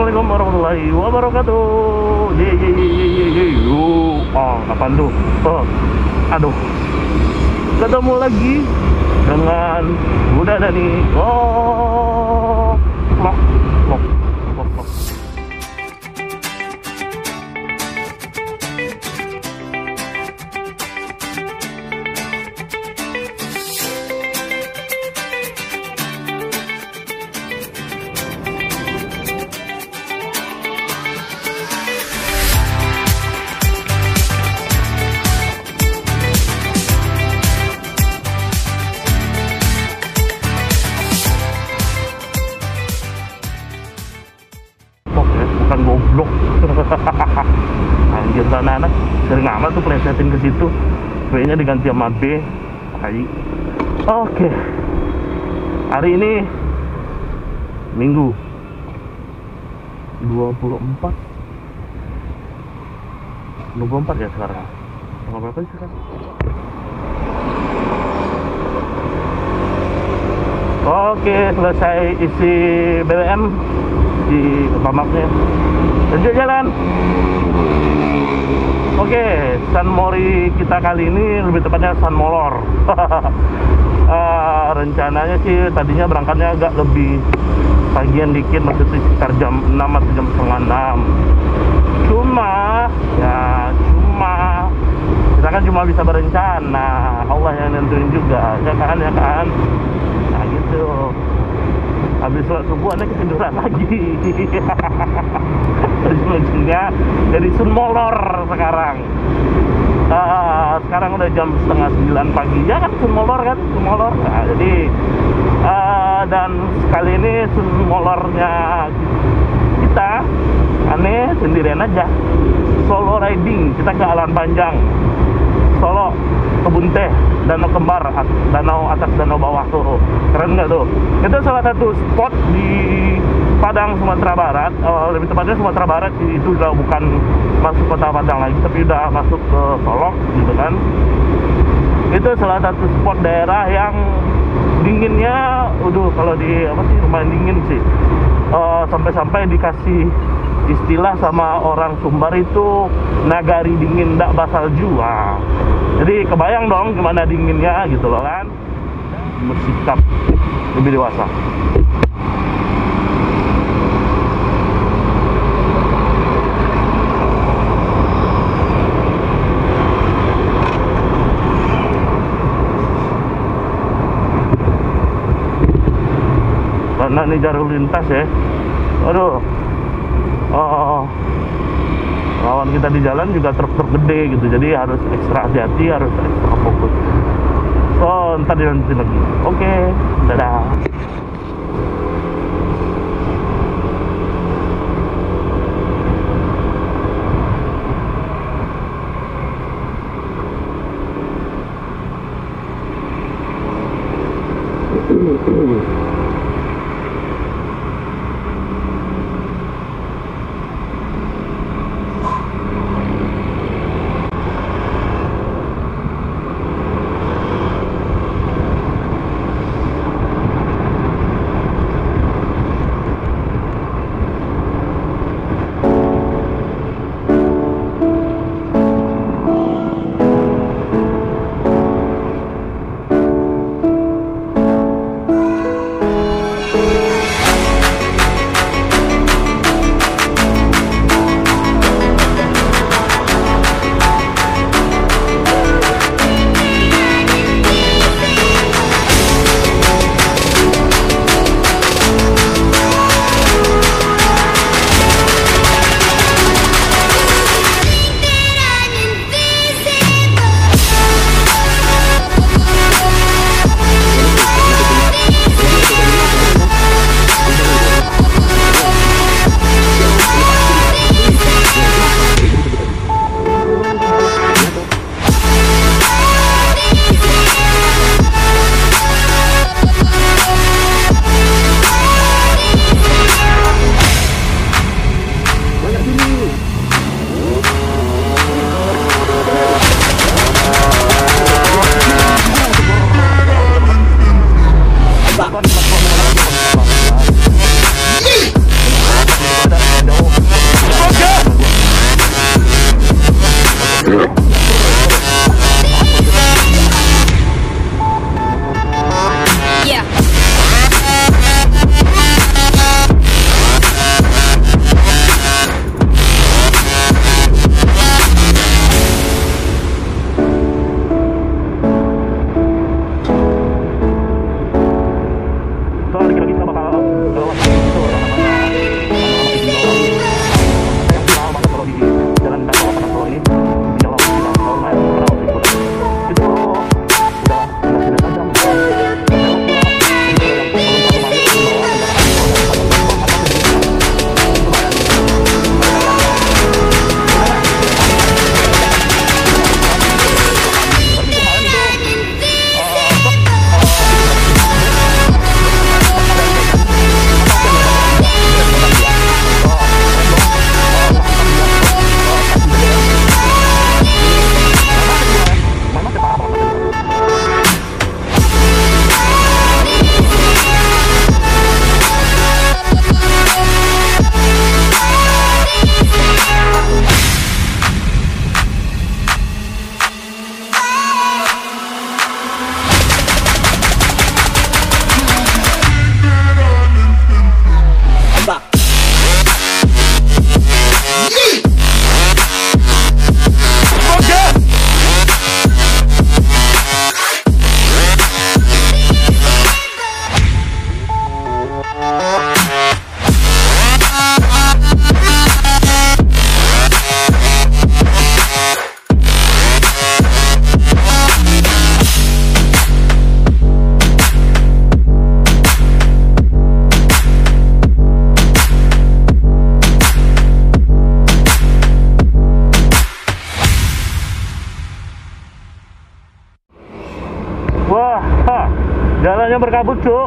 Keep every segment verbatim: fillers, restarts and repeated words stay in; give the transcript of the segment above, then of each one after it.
Assalamualaikum warahmatullahi wabarakatuh. Ye ye ye ye ye ye. Oh, oh apaan tuh? Oh, aduh. Ketemu lagi dengan Bunda Dani. Oh, lok, lok, lok, lok. Bukan goblok. Anjir, sana anak sering amat tuh plesetin ke situ. B-nya diganti sama B. Hai. Oke. Hari ini Minggu dua puluh empat dua puluh empat ya sekarang. Tanggal berapa sih sekarang? Oke, selesai isi B B M di Pertamaxnya, lanjut jalan. Oke, San Mori kita kali ini, lebih tepatnya San Molor. uh, rencananya sih tadinya berangkatnya agak lebih pagian dikit, maksudnya sekitar jam enam atau jam setengah enam. Cuma ya cuma kita kan cuma bisa berencana, Allah yang nentuin juga, ya kan ya kan. Nah gitu. Habis sholat subuh anda ketiduran lagi. Ujung-ujungnya jadi Sun Molor sekarang. Uh, sekarang udah jam setengah sembilan pagi ya kan, Sun Molor kan, Sun Molor. Nah, jadi uh, dan kali ini Sun Molornya kita aneh sendirian aja, solo riding. Kita ke Alan Panjang, Solo, Kebun Teh, Danau Kembar, danau atas danau bawah tuh, keren nggak tuh? Itu salah satu spot di Padang, Sumatera Barat. Uh, lebih tepatnya Sumatera Barat sih, itu udah bukan masuk kota Padang lagi, tapi udah masuk ke Solok gitu kan. Itu salah satu spot daerah yang dinginnya, udah kalau di apa sih, lumayan dingin sih. Uh, sampai-sampai dikasih istilah sama orang Sumbar itu nagari dingin ndak basalju. Nah, jadi kebayang dong gimana dinginnya gitu loh kan. Bersikap lebih dewasa. Karena ini jalur lintas ya. Aduh. Oh, lawan kita di jalan juga truk-truk gede gitu, jadi harus ekstra hati-hati, harus ekstra fokus. So, ntar dilanjutin lagi. Oke, dadah. lewat itu yang namanya yang viral banget kalau di jalan Dago Solo ini, di jalan tahun lalu viral itu itu udah udah tidak tajam. Wah, ha, jalannya berkabut, Cuk.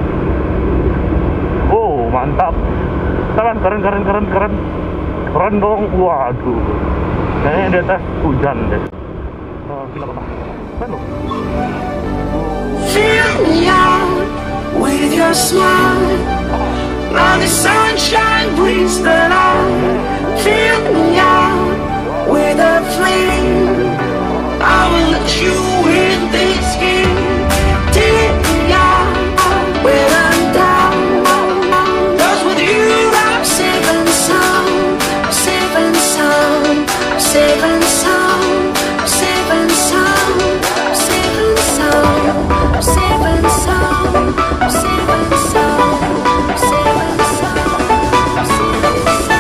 Oh, mantap. Keren, keren, keren, keren, keren. Keren dong. Waduh. Kayaknya di atas hujan deh. Oh, tidak apa-apa. Keren loh. Fill me out with your smile. Now the sunshine brings the light. Fill me out with a flame. I will let you in this game. Take me out when I'm down. 'Cause with you I'm safe and sound. I'm safe and sound. I'm safe and sound. I'm safe and sound. I'm safe and sound. I'm safe and sound. I'm safe and sound. I'm safe and sound. I'm safe and sound.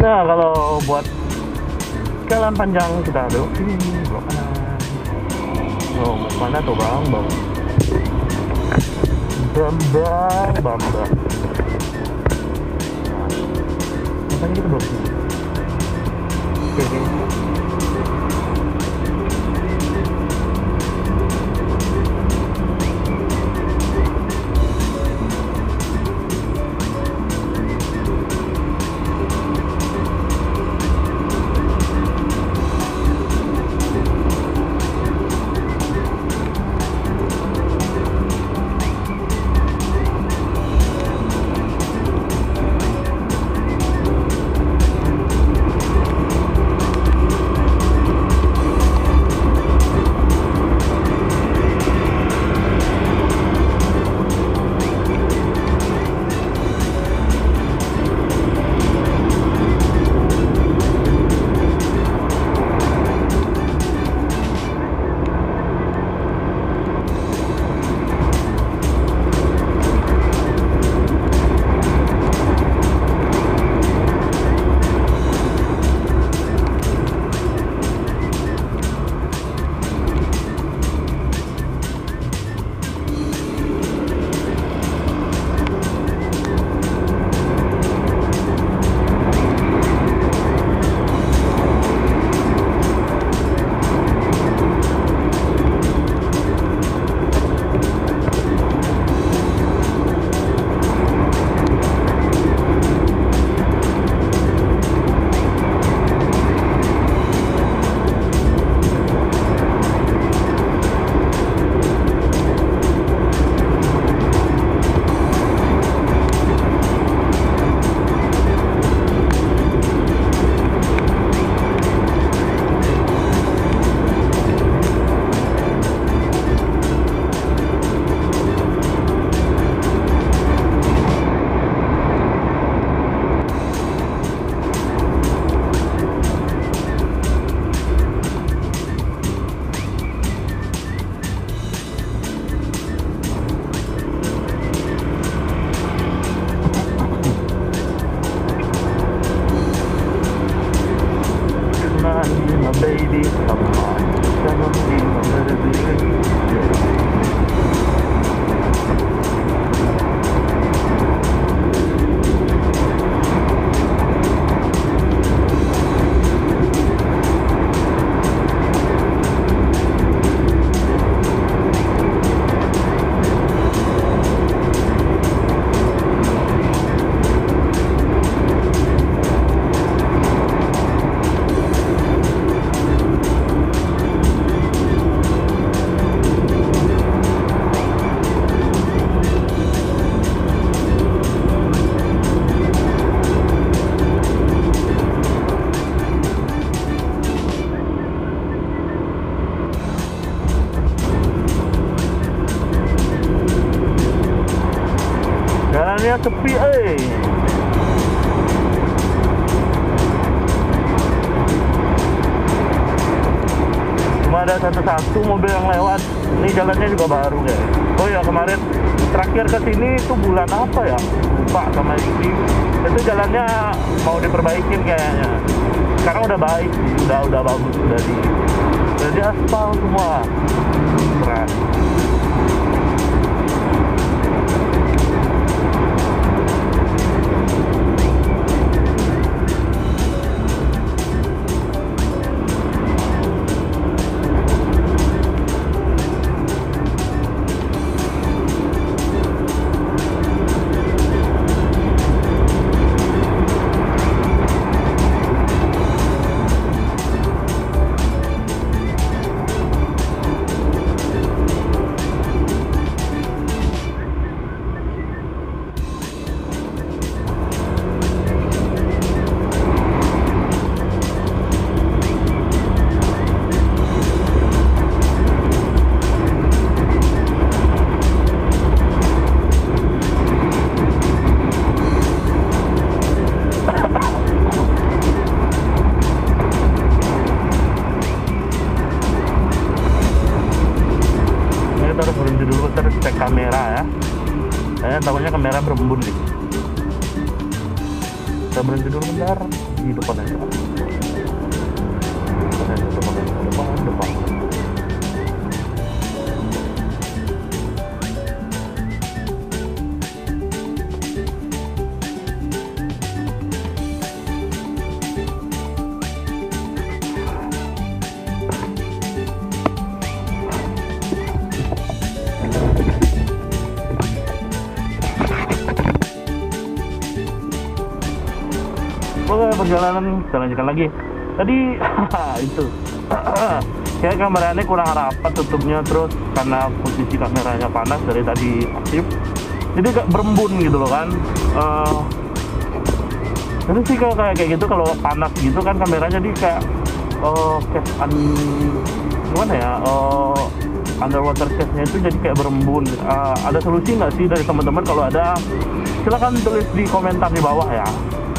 Nah, kalau buat jalan panjang kita belok kiri, belok kanan. Oh, mau mana tuh bang, bang? Bambang, bambang. Nah, makanya kita belok sini. Oke, oke. Baby, come on, come on, be my baby. Jalannya sepi, eh. Cuma ada satu-satu mobil yang lewat. Ini jalannya juga baru, guys. Oh ya, kemarin terakhir ke sini itu bulan apa ya? Lupa sama ini. Itu jalannya mau diperbaikin kayaknya. Sekarang udah baik, udah udah bagus, udah di udah di aspal semua. Keren. Cek kamera ya. Saya tahunya kamera berembun nih. Kita berhenti dulu bentar. di depan aja. Depan, depan, depan, depan. Oke, perjalanan kita lanjutkan lagi. Tadi itu kayak kameranya kurang rapat tutupnya, terus karena posisi kameranya panas dari tadi aktif, jadi agak berembun gitu loh kan. Uh, terus sih kalau kayak kayak gitu, kalau panas gitu kan kameranya jadi kayak uh, kayak un, gimana ya, uh, underwater case-nya itu jadi kayak berembun. Uh, ada solusi nggak sih dari teman-teman? Kalau ada, silahkan tulis di komentar di bawah ya.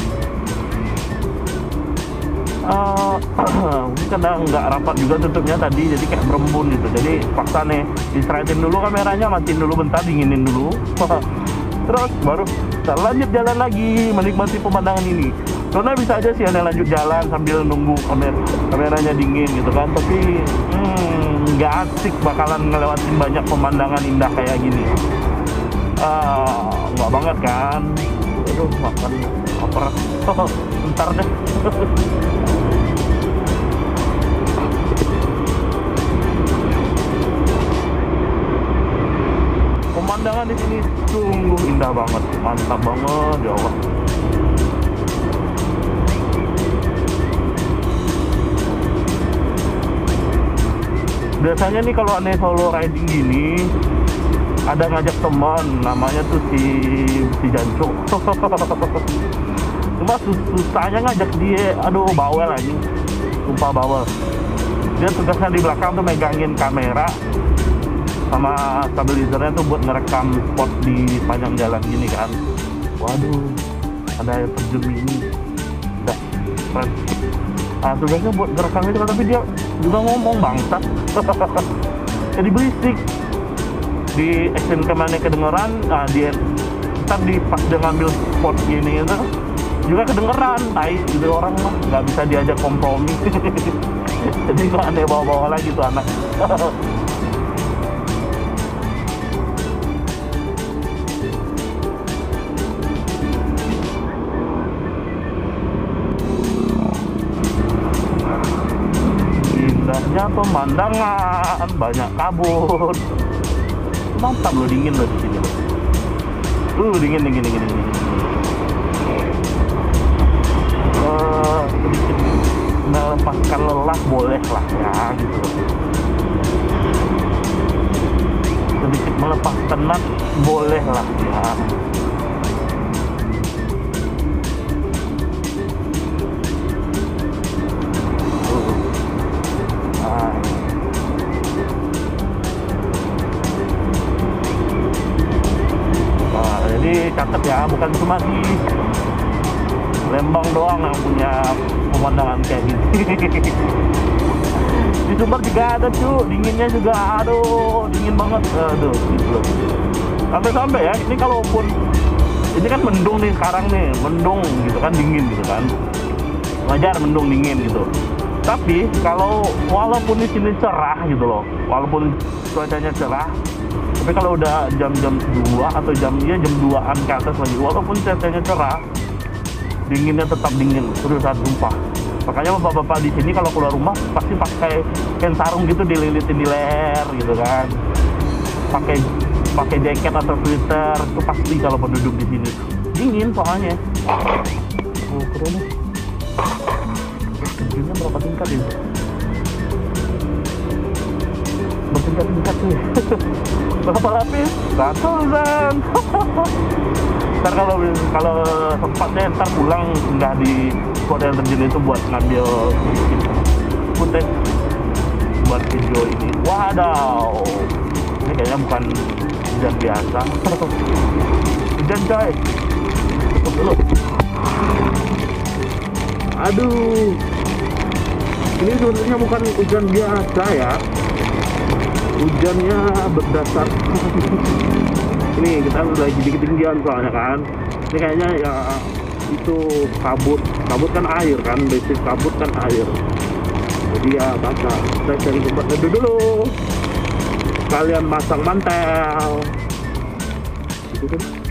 Uh, ini karena nggak rapat juga tutupnya tadi, jadi kayak berembun gitu. Jadi paksa nih distraightin dulu kameranya, matiin dulu bentar, dinginin dulu terus baru kita lanjut jalan lagi menikmati pemandangan ini. Karena bisa aja sih Anda lanjut jalan sambil nunggu kamer kameranya dingin gitu kan, tapi hmm, nggak asik bakalan ngelewatin banyak pemandangan indah kayak gini. Uh, nggak banget kan. Aduh, makan lapar. Bentar deh. Pemandangan di sini sungguh indah banget, mantap banget ya Allah. Biasanya nih kalau aneh solo riding gini, ada ngajak teman, namanya tuh si si Janco. Cuma sus susahnya ngajak dia, aduh bawel aja, sumpah bawel. Dia tugasnya di belakang tuh megangin kamera sama stabilizernya tuh buat ngerekam spot di sepanjang jalan gini kan. Waduh, ada air terjun ini, udah keren. Nah, tugasnya buat ngerekam itu, tapi dia juga ngomong bangsat. Jadi berisik. Di action kemana kedengeran, nah dia ntar di pas dia ngambil spot gini itu juga kedengeran, tai gitu orang mah nggak bisa diajak kompromi. Jadi nggak aneh bawa-bawa lagi tuh anak. Indahnya pemandangan, banyak kabut. Mantap loh, dingin loh di sini loh. Uh, dingin, dingin, dingin, dingin. Uh, sedikit melepaskan lelah boleh lah ya gitu. Sedikit melepas penat boleh lah ya. Catat ya, bukan cuma di Lembang doang yang punya pemandangan kayak gini. Di Sumber juga ada cu, dinginnya juga, aduh dingin banget, aduh gitu. Sampai-sampai ya, ini kalaupun ini kan mendung nih sekarang nih, mendung gitu kan, dingin gitu kan, wajar mendung dingin gitu. Tapi kalau walaupun di sini cerah gitu loh, walaupun cuacanya cerah, tapi kalau udah jam-jam dua atau jam ya jam duaan ke atas lagi, walaupun cuacanya cerah, dinginnya tetap dingin, seriusan sumpah. Makanya bapak-bapak di sini kalau keluar rumah pasti pakai kain sarung gitu, dililitin di leher gitu kan. Pakai pakai jaket atau sweater itu pasti kalau penduduk di sini. Dingin soalnya. Oh, keren nih. Terjunnya berapa tingkat itu? Bertingkat-tingkat tuh. Berapa lapis? Satu dan. Ntar kalau kalau sempatnya ntar pulang nggak di spot yang terjun itu buat ngambil footage buat video ini. Wadaw, ini kayaknya bukan hujan biasa. Hujan coy. Tutup dulu. Aduh, ini sebenarnya bukan hujan biasa ya. Hujannya berdasar ini kita lagi di ketinggian soalnya kan. Ini kayaknya ya itu kabut, kabut kan air kan, basic kabut kan air. Jadi ya basah. Kita cari tempat teduh dulu. Kalian masang mantel. Itu kan.